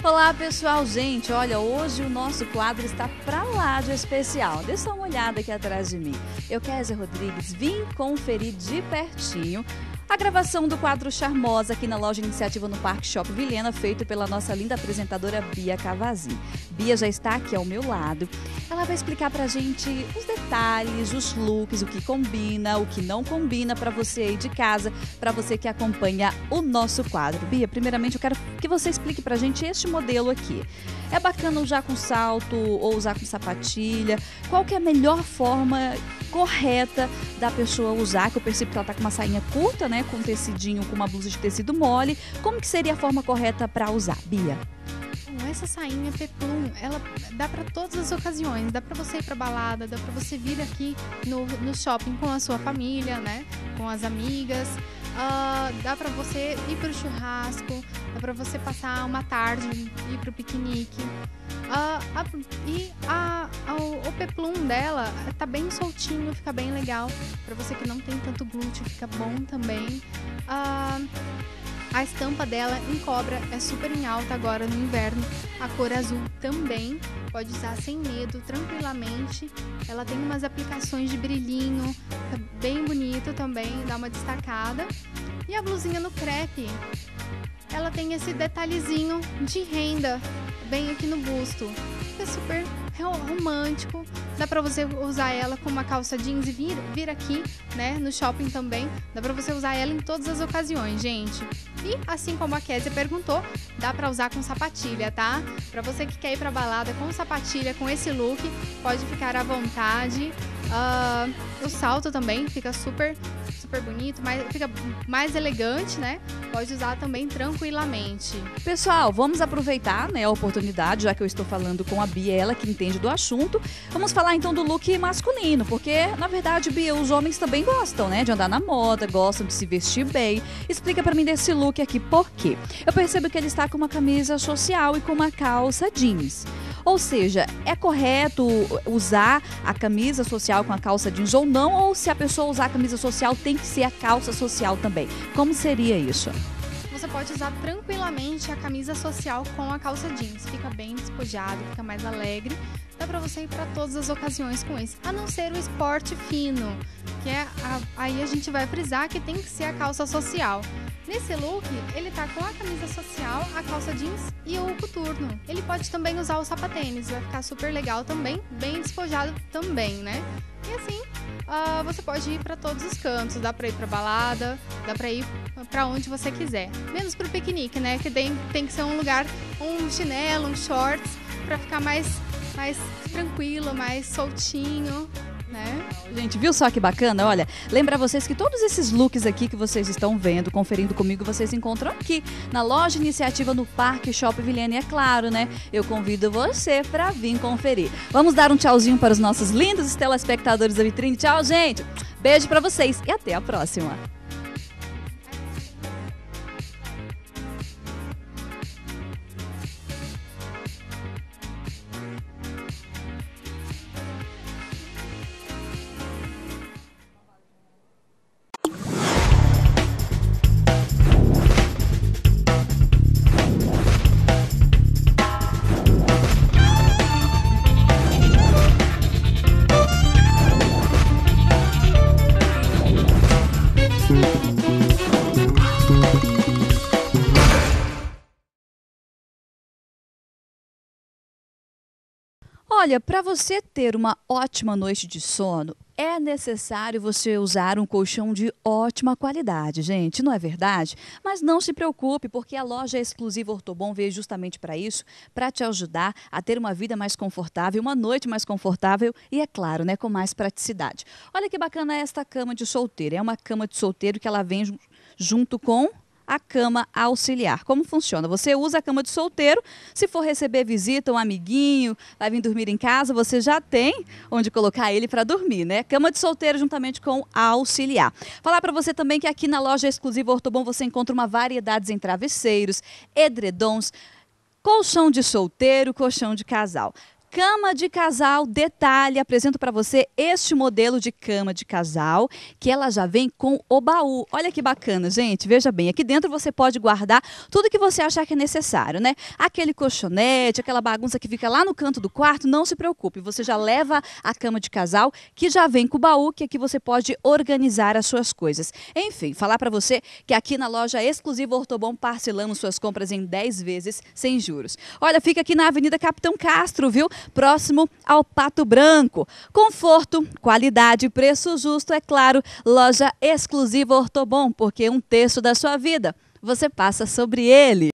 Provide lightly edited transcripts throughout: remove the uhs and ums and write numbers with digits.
Olá pessoal, gente, olha, hoje o nosso quadro está pra lá de especial. Dê só uma olhada aqui atrás de mim. Eu, Kézia Rodrigues, vim conferir de pertinho a gravação do quadro Charmosa aqui na loja Iniciativa no Parque Shopping Vilhena, feito pela nossa linda apresentadora Bia Cavazin. Bia já está aqui ao meu lado. Ela vai explicar pra gente os detalhes, os looks, o que combina, o que não combina para você aí de casa, para você que acompanha o nosso quadro. Bia, primeiramente eu quero que você explique pra gente este modelo aqui. É bacana usar com salto ou usar com sapatilha? Qual que é a melhor forma correta da pessoa usar? Que eu percebo que ela tá com uma sainha curta, né? Com um tecidinho, com uma blusa de tecido mole. Como que seria a forma correta para usar, Bia? Essa sainha peplum, ela dá para todas as ocasiões. Dá para você ir para balada, dá para você vir aqui no shopping com a sua família, né? Com as amigas. Dá para você ir para o churrasco, dá para você passar uma tarde, ir para o piquenique. O peplum dela tá bem soltinho, fica bem legal. Para você que não tem tanto glúteo, fica bom também. A estampa dela em cobra é super em alta agora no inverno. A cor azul também, pode usar sem medo, tranquilamente. Ela tem umas aplicações de brilhinho, tá bem bonito também, dá uma destacada. E a blusinha no crepe, ela tem esse detalhezinho de renda bem aqui no busto. É super romântico. Dá pra você usar ela com uma calça jeans e vir aqui, né, no shopping também. Dá pra você usar ela em todas as ocasiões, gente. E assim como a Kézia perguntou, dá pra usar com sapatilha, tá? Pra você que quer ir pra balada com sapatilha, com esse look, pode ficar à vontade. O salto também fica super bonito, fica mais elegante, né? Pode usar também tranquilamente. Pessoal, vamos aproveitar, né, a oportunidade, já que eu estou falando com a Bia, ela que entende do assunto. Vamos falar então do look masculino, porque na verdade, Bia, os homens também gostam, né, de andar na moda, gostam de se vestir bem. Explica pra mim desse look aqui, por quê? Eu percebo que ele está com uma camisa social e com uma calça jeans. Ou seja, é correto usar a camisa social com a calça jeans ou não? Ou se a pessoa usar a camisa social, tem que ser a calça social também? Como seria isso? Você pode usar tranquilamente a camisa social com a calça jeans. Fica bem despojado, fica mais alegre. Dá pra você ir pra todas as ocasiões com esse. A não ser o esporte fino, que aí a gente vai frisar que tem que ser a calça social. Nesse look, ele tá com a camisa social, a calça jeans e o coturno. Ele pode também usar o sapatênis, vai ficar super legal também, bem despojado também, né? E assim, você pode ir para todos os cantos, dá pra ir pra balada, dá pra ir pra onde você quiser. Menos pro piquenique, né? Que tem que ser um lugar, um chinelo, um shorts, pra ficar mais tranquilo, mais soltinho, né? Gente, viu só que bacana? Olha, lembrar vocês que todos esses looks aqui que vocês estão vendo, conferindo comigo, vocês encontram aqui na loja Iniciativa no Parque Shopping Vilhena. E é claro, né? Eu convido você para vir conferir. Vamos dar um tchauzinho para os nossos lindos telespectadores da vitrine. Tchau, gente! Beijo para vocês e até a próxima! Olha, para você ter uma ótima noite de sono, é necessário você usar um colchão de ótima qualidade, gente, não é verdade? Mas não se preocupe, porque a loja exclusiva Ortobon veio justamente para isso, para te ajudar a ter uma vida mais confortável, uma noite mais confortável e, é claro, né, com mais praticidade. Olha que bacana esta cama de solteiro. É uma cama de solteiro que ela vem junto com a cama auxiliar. Como funciona? Você usa a cama de solteiro, se for receber visita, um amiguinho, vai vir dormir em casa, você já tem onde colocar ele para dormir, né? Cama de solteiro juntamente com a auxiliar. Falar para você também que aqui na loja exclusiva Ortobon você encontra uma variedade em travesseiros, edredons, colchão de solteiro, colchão de casal. Cama de casal, detalhe, apresento para você este modelo de cama de casal, que ela já vem com o baú. Olha que bacana, gente, veja bem, aqui dentro você pode guardar tudo que você achar que é necessário, né? Aquele colchonete, aquela bagunça que fica lá no canto do quarto, não se preocupe, você já leva a cama de casal, que já vem com o baú, que aqui você pode organizar as suas coisas. Enfim, falar para você que aqui na loja exclusiva Ortobom parcelamos suas compras em 10 vezes sem juros. Olha, fica aqui na Avenida Capitão Castro, viu? Próximo ao Pato Branco. Conforto, qualidade e preço justo, é claro. Loja exclusiva Ortobom, porque 1/3 da sua vida você passa sobre ele.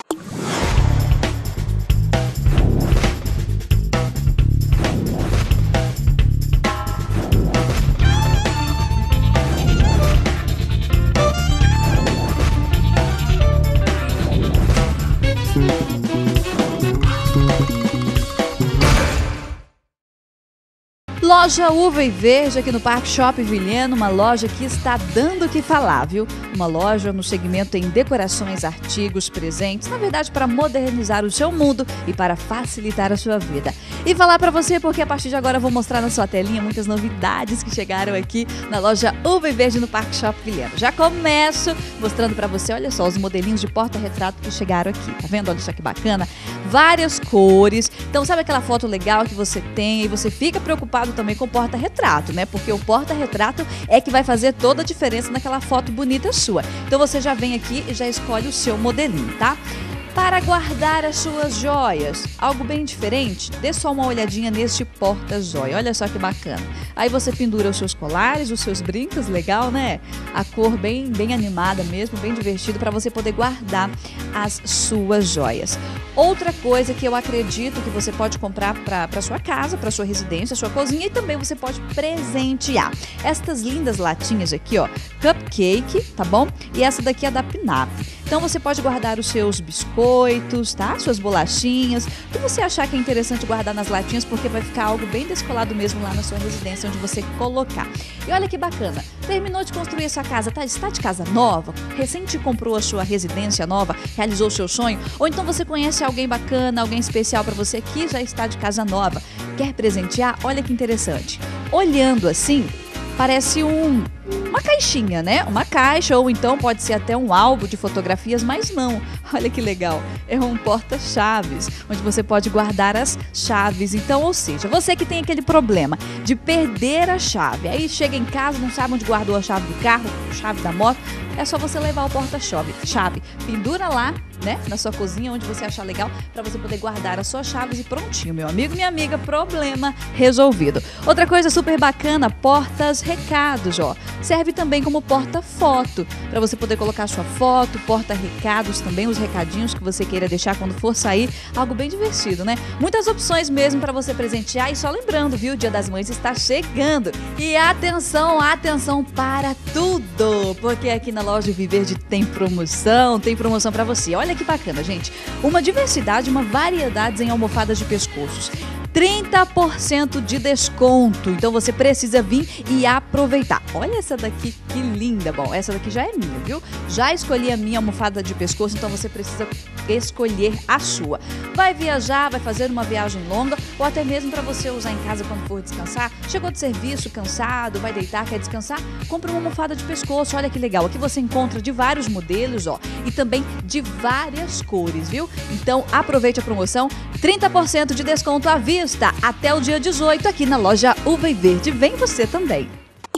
Loja Uva e Verde aqui no Parque Shopping Vilhena, uma loja que está dando o que falar, viu? Uma loja no segmento em decorações, artigos, presentes, na verdade para modernizar o seu mundo e para facilitar a sua vida. E falar para você porque a partir de agora eu vou mostrar na sua telinha muitas novidades que chegaram aqui na loja Uva e Verde no Parque Shopping Vilhena. Já começo mostrando para você, olha só, os modelinhos de porta-retrato que chegaram aqui, tá vendo? Olha só que bacana, várias cores. Então sabe aquela foto legal que você tem e você fica preocupado também com o porta-retrato, né? Porque o porta-retrato é que vai fazer toda a diferença naquela foto bonita sua. Então você já vem aqui e já escolhe o seu modelinho, tá? Para guardar as suas joias, algo bem diferente, dê só uma olhadinha neste porta-joia, olha só que bacana. Aí você pendura os seus colares, os seus brincos, legal, né? A cor bem animada mesmo, bem divertido para você poder guardar as suas joias. Outra coisa que eu acredito que você pode comprar para sua casa, para sua residência, sua cozinha e também você pode presentear. Estas lindas latinhas aqui, ó, cupcake, tá bom? E essa daqui é da Pinap. Então você pode guardar os seus biscoitos, tá? Suas bolachinhas, o que você achar que é interessante guardar nas latinhas, porque vai ficar algo bem descolado mesmo lá na sua residência, onde você colocar. E olha que bacana, terminou de construir a sua casa, está de casa nova, recente comprou a sua residência nova, realizou o seu sonho, ou então você conhece alguém bacana, alguém especial para você que já está de casa nova, quer presentear? Olha que interessante. Olhando assim, parece uma caixinha, né? Uma caixa, ou então pode ser até um álbum de fotografias, mas não. Olha que legal. É um porta-chaves, onde você pode guardar as chaves. Então, ou seja, você que tem aquele problema de perder a chave, aí chega em casa, não sabe onde guardou a chave do carro, a chave da moto, é só você levar o porta-chave, pendura lá, né, na sua cozinha, onde você achar legal, para você poder guardar as suas chaves e prontinho, meu amigo, minha amiga, problema resolvido. Outra coisa super bacana, portas-recados, ó. Serve também como porta-foto, para você poder colocar sua foto, porta-recados também, os recadinhos que você queira deixar quando for sair, algo bem divertido, né? Muitas opções mesmo para você presentear, e só lembrando, viu, o Dia das Mães está chegando. E atenção, atenção para tudo, porque aqui na loja Uva e Verde tem promoção para você. Olha que bacana, gente. Uma diversidade, uma variedade em almofadas de pescoços. 30% de desconto. Então você precisa vir e aproveitar. Olha essa daqui, que linda. Bom, essa daqui já é minha, viu? Já escolhi a minha almofada de pescoço, então você precisa escolher a sua. Vai viajar, vai fazer uma viagem longa ou até mesmo para você usar em casa quando for descansar. Chegou de serviço, cansado, vai deitar, quer descansar? Compre uma almofada de pescoço. Olha que legal. Aqui você encontra de vários modelos, ó, e também de várias cores, viu? Então aproveite a promoção. 30% de desconto à vista até o dia 18 aqui na loja Uva e Verde. Vem você também.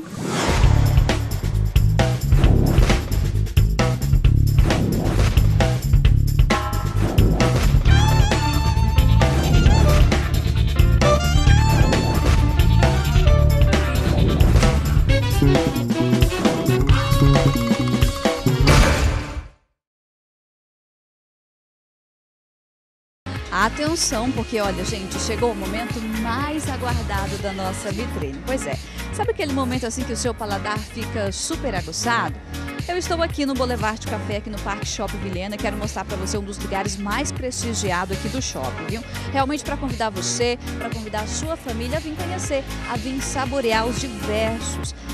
Atenção, porque olha, gente, chegou o momento mais aguardado da nossa vitrine. Pois é, sabe aquele momento assim que o seu paladar fica super aguçado? Eu estou aqui no Boulevard Café, aqui no Parque Shopping Vilhena. Quero mostrar para você um dos lugares mais prestigiados aqui do shopping, viu? Realmente para convidar você, para convidar a sua família a vir conhecer, a vir saborear os diversos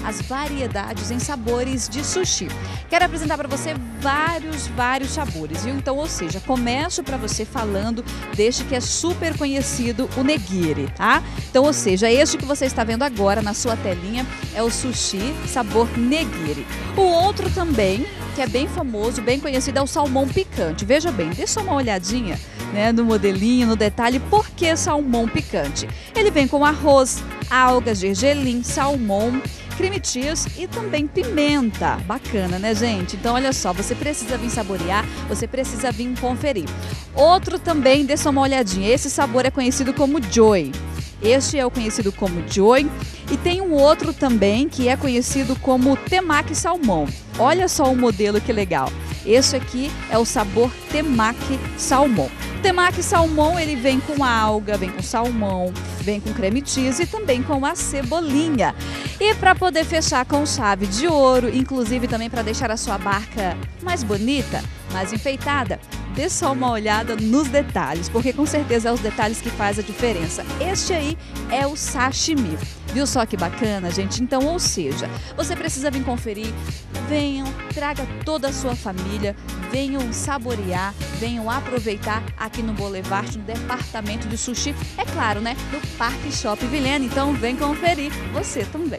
as variedades em sabores de sushi. Quero apresentar para você vários sabores, viu? Então, ou seja, começo para você falando deste que é super conhecido, o nigiri, tá? Então, ou seja, este que você está vendo agora na sua telinha é o sushi sabor nigiri. O outro também, que é bem famoso, bem conhecido, é o salmão picante. Veja bem, dê só uma olhadinha, né, no modelinho, no detalhe, por que salmão picante? Ele vem com arroz, algas, gergelim, salmão, creme cheese e também pimenta. Bacana, né, gente? Então, olha só, você precisa vir saborear, você precisa vir conferir. Outro também, dê só uma olhadinha, esse sabor é conhecido como joy. Este é o conhecido como joy. E tem um outro também que é conhecido como temaki salmão. Olha só o modelo que legal. Esse aqui é o sabor temaki salmão. O temaki salmão, ele vem com alga, vem com salmão, vem com creme cheese e também com a cebolinha. E para poder fechar com chave de ouro, inclusive também para deixar a sua barca mais bonita, mais enfeitada, dê só uma olhada nos detalhes, porque com certeza é os detalhes que faz a diferença. Este aí é o sashimi. Viu só que bacana, gente? Então, ou seja, você precisa vir conferir, venham, traga toda a sua família, venham saborear, venham aproveitar aqui no Boulevard, no departamento de sushi, é claro, né? No Parque Shopping Vilhena. Então, vem conferir você também.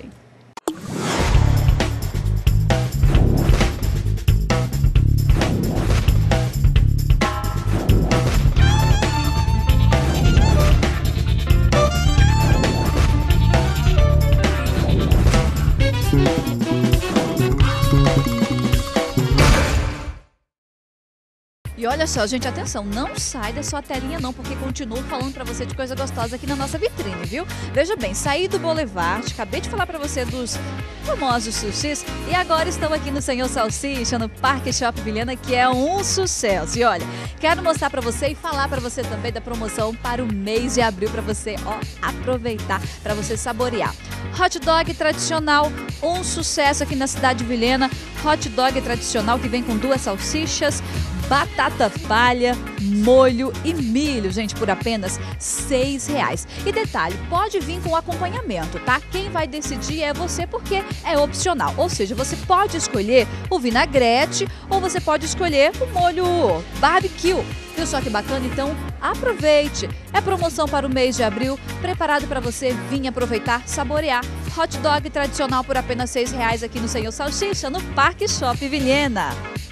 E olha só, gente, atenção, não sai da sua telinha não, porque continuo falando pra você de coisa gostosa aqui na nossa vitrine, viu? Veja bem, saí do Boulevard, acabei de falar pra você dos famosos sushis e agora estou aqui no Senhor Salsicha, no Parque Shopping Vilhena, que é um sucesso. E olha, quero mostrar pra você e falar pra você também da promoção para o mês de abril, pra você, ó, aproveitar, pra você saborear. Hot dog tradicional, um sucesso aqui na cidade de Vilhena. Hot dog tradicional que vem com 2 salsichas, batata palha, molho e milho, gente, por apenas R$6. E detalhe, pode vir com acompanhamento, tá? Quem vai decidir é você, porque é opcional. Ou seja, você pode escolher o vinagrete ou você pode escolher o molho barbecue. Viu só que bacana? Então, aproveite! É promoção para o mês de abril, preparado para você vir aproveitar, saborear. Hot dog tradicional por apenas R$6 aqui no Senhor Salsicha, no Parque Shopping Vilhena.